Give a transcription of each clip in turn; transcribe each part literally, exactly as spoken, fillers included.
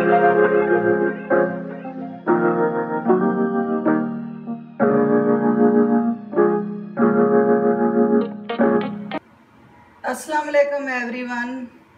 अस्सलाम वालेकुम everyone,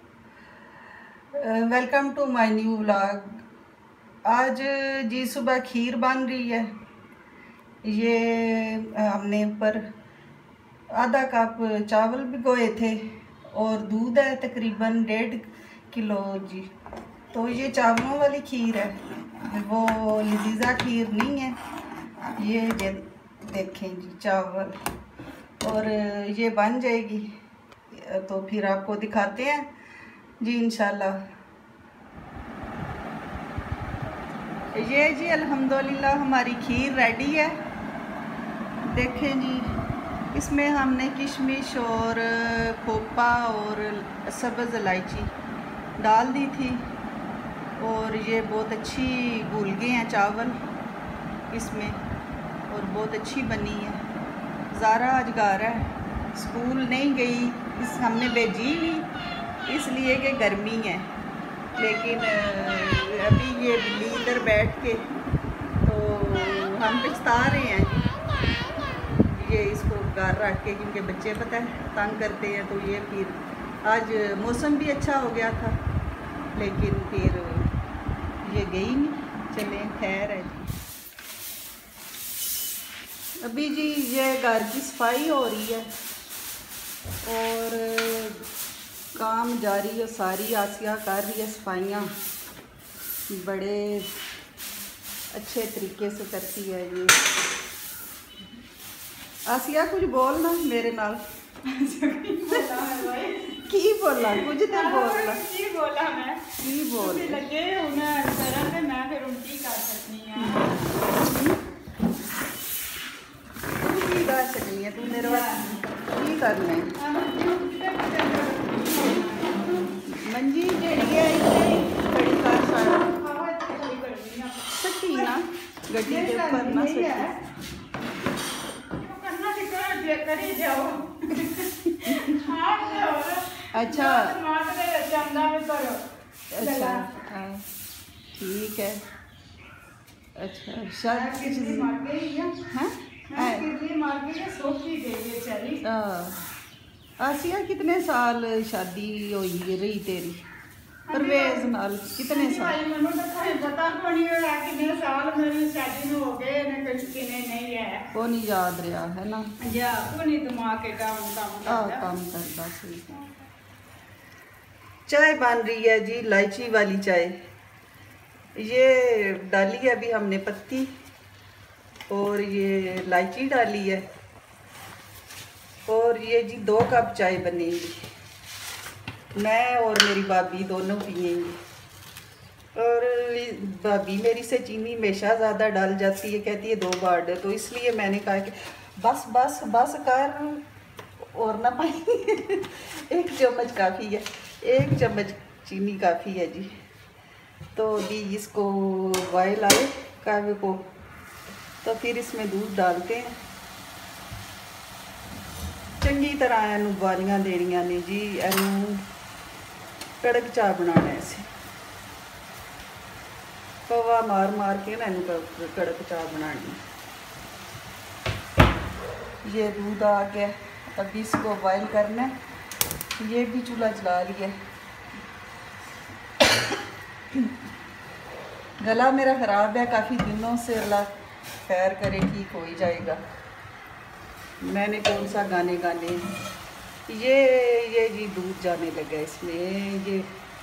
welcome to my new vlog. आज जी सुबह खीर बन रही है। ये हमने ऊपर आधा कप चावल भिगोए थे और दूध है तकरीबन डेढ़ किलो जी। तो ये चावलों वाली खीर है, वो लजीजा खीर नहीं है। ये देखें जी चावल, और ये बन जाएगी तो फिर आपको दिखाते हैं जी इंशाल्लाह। ये जी अल्हम्दुलिल्लाह हमारी खीर रेडी है। देखें जी, इसमें हमने किशमिश और खोपा और सब्ज़ इलायची डाल दी थी, और ये बहुत अच्छी घुल गए हैं चावल इसमें, और बहुत अच्छी बनी है। ज़ारा आज घर है, स्कूल नहीं गई, इस हमने भेजी नहीं इसलिए कि गर्मी है। लेकिन अभी ये बिल्ली इधर बैठ के तो हम पछता रहे हैं ये इसको घर रख के, क्योंकि बच्चे पता है तंग करते हैं। तो ये फिर आज मौसम भी अच्छा हो गया था, लेकिन फिर ये गई नहीं। चलें, खैर है जी। अभी जी ये घर की सफाई हो रही है और काम जारी है, सारी आसिया कर रही है सफाइयाँ, बड़े अच्छे तरीके से करती है ये। आसिया कुछ बोलना मेरे नाल। की बोला कुछ तो बोलना की बोला मैं की बोल लगे उन्हें करन ते मैं फिर उनकी कर सकनी है। तू की कर सकनी है, तू मेरे वास्ते की करना है। मंजी जेड़ी है इतने बड़ी कार सारा सच्ची ना गड्डी के ऊपर ना सच्ची करी जाओ। अच्छा अच्छा हाँ ठीक है। अच्छा शायद आसिया कितने साल शादी हुई रही तेरी परवेज नाल? कितने साल? वो नहीं याद रहा है ना, काम करता सही। चाय बन रही है जी, इलायची वाली चाय। ये डाली है अभी हमने पत्ती, और ये इलायची डाली है, और ये जी दो कप चाय बनेगी। मैं और मेरी भाभी दोनों पियेंगे, और भाभी मेरी से चीनी हमेशा ज़्यादा डाल जाती है, कहती है दो बार दे। तो इसलिए मैंने कहा कि बस बस बस कर, और ना पाएंगे। एक चम्मच काफ़ी है, एक चम्मच चीनी काफ़ी है जी। तो अभी इसको बॉयल आए कहवे को, तो फिर इसमें दूध डालते हैं। चंगी तरह इनू उबालियां देनियां ने जी, इनू कड़क चाह बनाना है। इसे पवा मार मार के ना इनू कड़क चाह बनानी। ये दूध आ गया, अभी इसको बॉयल करना है। ये भी चूल्हा जला लिया। गला मेरा ख़राब है काफ़ी दिनों से, अल्लाह खैर करे ठीक हो ही जाएगा। मैंने कौन सा गाने गाने ये ये जी दूध जाने लगा इसमें। ये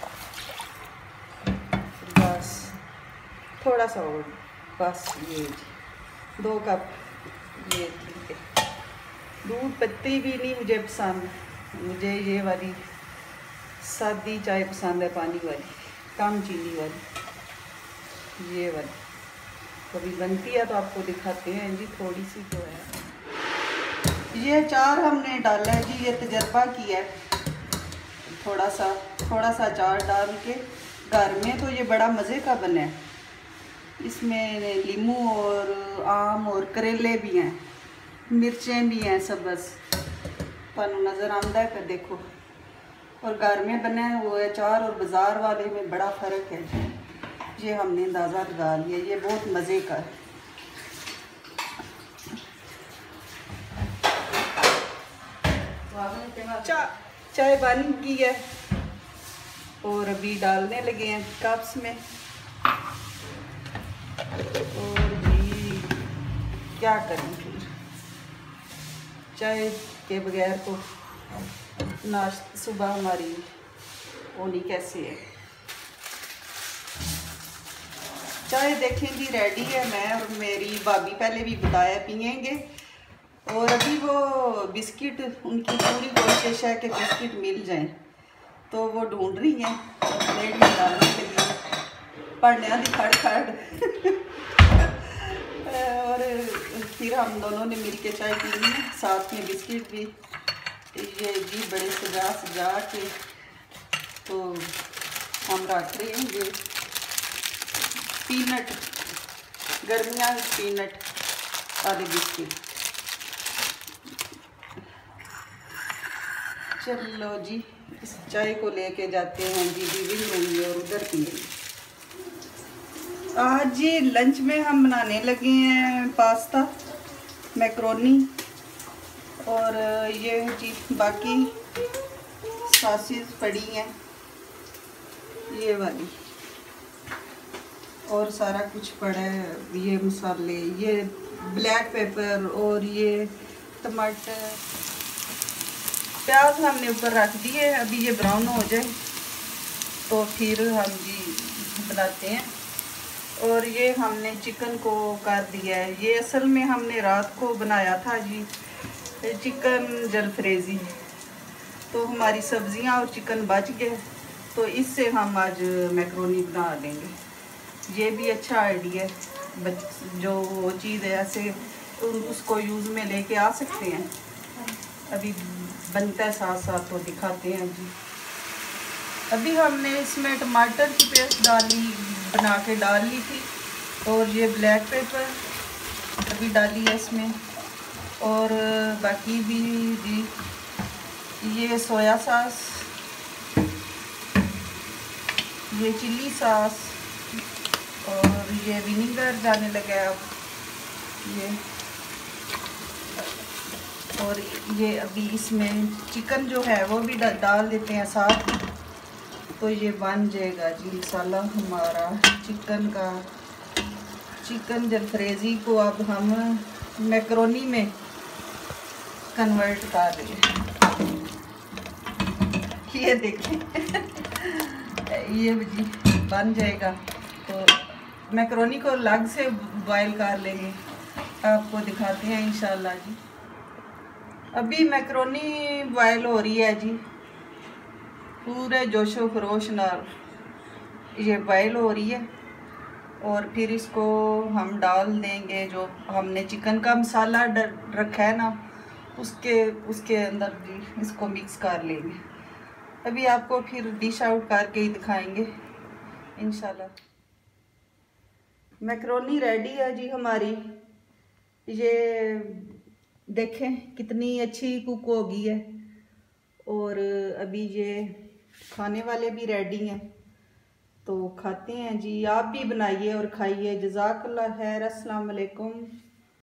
बस थोड़ा सा और, बस ये जी दो कप। ये ठीक है। दूध पत्ती भी नहीं मुझे पसंद, मुझे ये वाली सादी चाय पसंद है, पानी वाली, कम चीनी वाली। ये वाली कभी बनती है तो आपको दिखाते हैं जी। थोड़ी सी तो है। ये अचार हमने डाला है जी, ये तजर्बा किया है थोड़ा सा थोड़ा सा अचार डाल के घर में, तो ये बड़ा मज़े का बना है। इसमें नींबू और आम और करेले भी हैं, मिर्चें भी हैं, सब बस तुहानू नज़र आंदा है फिर देखो। और घर में बना है वो अचार और बाज़ार वाले में बड़ा फ़र्क है। ये हमने अंदाज़ा लगा लिया, ये बहुत मज़े का है। चा, चाय बन गई है और अभी डालने लगे हैं कप्स में। और जी क्या करें, फिर चाय के बगैर तो नाश्ता सुबह हमारी होनी कैसे है। चाय देखें जी रेडी है। मैं और मेरी भाभी पहले भी बताया पियेंगे। और अभी वो बिस्किट, उनकी पूरी कोशिश है कि बिस्किट मिल जाएं, तो वो ढूंढ रही हैं प्लेट में डालने के लिए। पढ़ने दी खड़ खड़ और फिर हम दोनों ने मिल के चाय पीनी है, साथ में बिस्किट भी। ये जी बड़े सजा सजा के तो हम रख रहे हैं ये पीनट, गर्मियाँ पीनट वाले बिस्किट। चलो जी इस चाय को लेके जाते हैं जी लिविंग रूम में और उधर पिएंगे। आज जी लंच में हम बनाने लगे हैं पास्ता, मैक्रोनी और ये जी बाकी सॉसेस पड़ी हैं ये वाली, और सारा कुछ पड़ा है। ये मसाले, ये ब्लैक पेपर और ये टमाटर, प्याज हमने ऊपर रख दिए। अभी ये ब्राउन हो जाए तो फिर हम जी बनाते हैं। और ये हमने चिकन को कर दिया है। ये असल में हमने रात को बनाया था जी चिकन जलफ्रेज़ी, तो हमारी सब्जियां और चिकन बच गए, तो इससे हम आज मैक्रोनी बना देंगे। ये भी अच्छा आइडिया है, जो वो चीज़ है ऐसे उसको यूज़ में लेके आ सकते हैं। अभी बनता है साथ साथ तो दिखाते हैं जी। अभी हमने इसमें टमाटर की पेस्ट डाली, बना के डाल ली थी, और ये ब्लैक पेपर अभी डाली है इसमें, और बाकी भी जी ये सोया सॉस, ये चिल्ली सॉस, और ये विनीगर जाने लगा है अब ये, और ये अभी इसमें चिकन जो है वो भी डाल देते हैं साथ, तो ये बन जाएगा जी मसाला हमारा चिकन का। चिकन जलफ्रेज़ी को अब हम मैक्रोनी में कन्वर्ट कर रहे हैं। ये देखें ये जी बन जाएगा, तो मैक्रोनी को अलग से बॉयल कर लेंगे, आपको दिखाते हैं इंशाल्लाह जी। अभी मैक्रोनी बॉयल हो रही है जी, पूरे जोशो खरोश नाल ये बॉयल हो रही है, और फिर इसको हम डाल देंगे जो हमने चिकन का मसाला रखा है ना, उसके उसके अंदर भी इसको मिक्स कर लेंगे। अभी आपको फिर डिश आउट करके ही दिखाएंगे इंशाल्लाह। मैक्रोनी रेडी है जी हमारी। ये देखें कितनी अच्छी कुक हो गई है, और अभी ये खाने वाले भी रेडी हैं, तो खाते हैं जी। आप भी बनाइए और खाइए। जज़ाकल्लाह खैर। अस्सलाम वालेकुम।